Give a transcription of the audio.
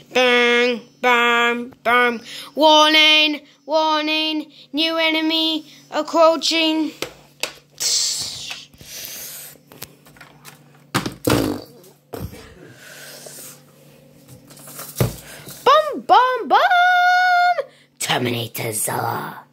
Bang, bang, bang. Warning, warning, new enemy approaching. Bum, bum, bum. Terminator Zilla.